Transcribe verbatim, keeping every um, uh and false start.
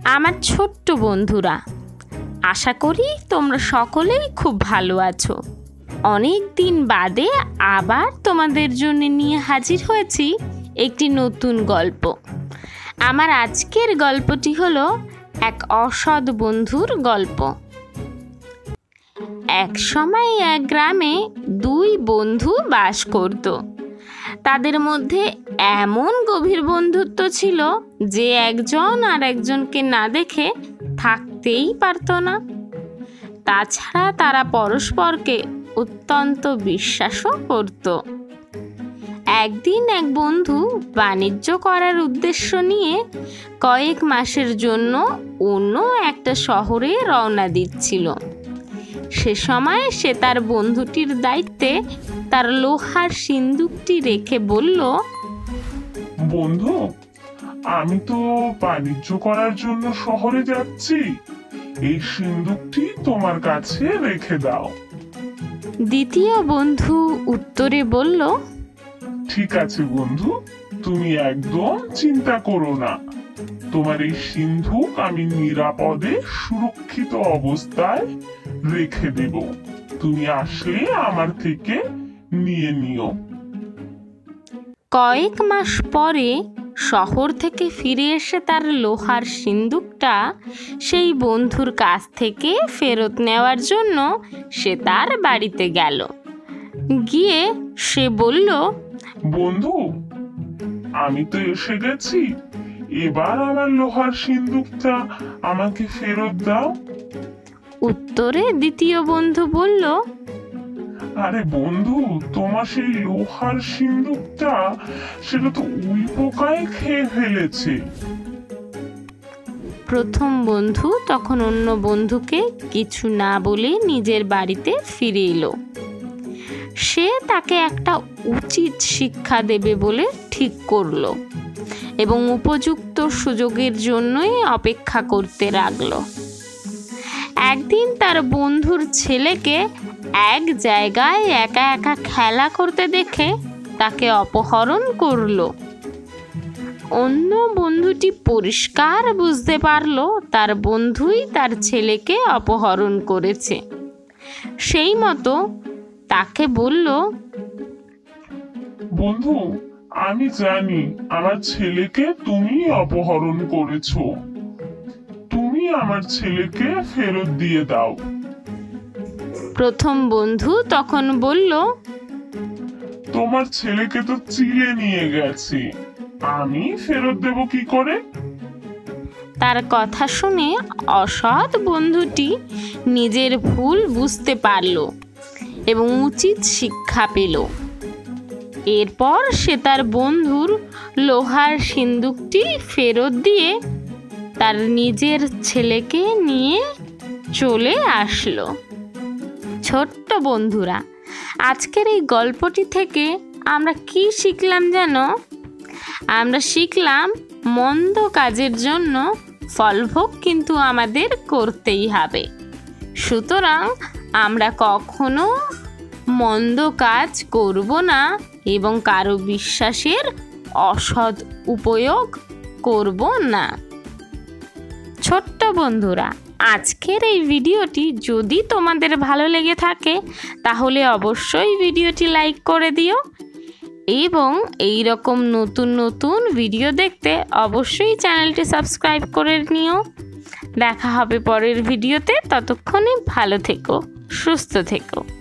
আমার ছোট্ট বন্ধুরা, আশা করি তোমরা সকলেই খুব ভালো আছো। অনেক দিন বাদে আবার তোমাদের জন্য নিয়ে হাজির হয়েছি একটি নতুন গল্প। আমার আজকের গল্পটি হলো এক অসৎ বন্ধুর গল্প। এক সময় এক গ্রামে দুই বন্ধু বাস করত। তাদের মধ্যে এমন গভীর বন্ধুত্ব ছিল যে একজন আর একজনকে না দেখে থাকতেই পারত না। তাছাড়া তারা পরস্পরকে অত্যন্ত বিশ্বাসও করত। একদিন এক বন্ধু বাণিজ্য করার উদ্দেশ্য নিয়ে কয়েক মাসের জন্য অন্য একটা শহরে রওনা দিচ্ছিল। সে সময় সে তার বন্ধুটির দায়িত্বে তার লোহার সিন্দুকটি রেখে বলল, বন্ধু, আমি তো বাণিজ্য করার জন্য শহরে যাচ্ছি, এই সিন্দুকটি তোমার কাছে রেখে দাও। দ্বিতীয় বন্ধু উত্তরে বলল, ঠিক আছে বন্ধু, তুমি একদম চিন্তা করো না, তোমার এই সিন্ধুক আমি নিরাপদে সুরক্ষিত অবস্থায় রেখে দেব, তুমি আসলে আমার থেকে নিয়ে নিও। কয়েক মাস পরে শহর থেকে ফিরে এসে তার লোহার সিন্দুকটা সেই বন্ধুর কাছ থেকে ফেরত নেওয়ার জন্য সে তার বাড়িতে গেল। গিয়ে সে বলল, বন্ধু, আমি তো এসে গেছি, এবার আমার লোহার সিন্দুকটা আমাকে ফেরত দাও। উত্তরে দ্বিতীয় বন্ধু বলল, আরে বন্ধু, তোমার সেই লোহার সিন্দুকটা সেটা তো উই পোকায় খেয়ে ফেলেছে। প্রথম বন্ধু তখন অন্য বন্ধুকে কিছু না বলে নিজের বাড়িতে ফিরে এলো। সে তাকে একটা উচিত শিক্ষা দেবে বলে ঠিক করলো এবং উপযুক্ত সুযোগের জন্যই অপেক্ষা করতে লাগলো। একদিন তার বন্ধুর ছেলেকে এক জায়গায় একা একা খেলা করতে দেখে তাকে অপহরণ করলো। অন্য বন্ধুটি পরিষ্কার বুঝতে পারলো তার বন্ধুই তার ছেলেকে অপহরণ করেছে। সেই মতো তাকে বলল, বন্ধু, আমি জানি আমার ছেলেকে তুমি অপহরণ করেছো, তুমি আমার ছেলেকে ফেরত দিয়ে দাও। প্রথম বন্ধু তখন বলল, তোমার ছেলেকে তো চিলে নিয়ে গেছে, আমি ফেরত দেব কি করে? তার কথা শুনে অসৎ বন্ধুটি নিজের ভুল বুঝতে পারল এবং উচিত শিক্ষা পেল। এরপর সে তার বন্ধুর লোহার সিন্দুকটি ফেরত দিয়ে তার নিজের ছেলেকে নিয়ে চলে আসলো। ছোট্ট বন্ধুরা, আজকের এই গল্পটি থেকে আমরা কি শিখলাম জানো? আমরা শিখলাম মন্দ কাজের জন্য ফলভোগ কিন্তু আমাদের করতেই হবে। সুতরাং আমরা কখনো মন্দ কাজ করব না এবং কারো বিশ্বাসের অসৎ উপয়োগ করব না। ছোট্ট বন্ধুরা, আজকের এই ভিডিওটি যদি তোমাদের ভালো লেগে থাকে তাহলে অবশ্যই ভিডিওটি লাইক করে দিও এবং এই রকম নতুন নতুন ভিডিও দেখতে অবশ্যই চ্যানেলটি সাবস্ক্রাইব করে নিও। দেখা হবে পরের ভিডিওতে, ততক্ষণে ভালো থেকো, সুস্থ থেকো।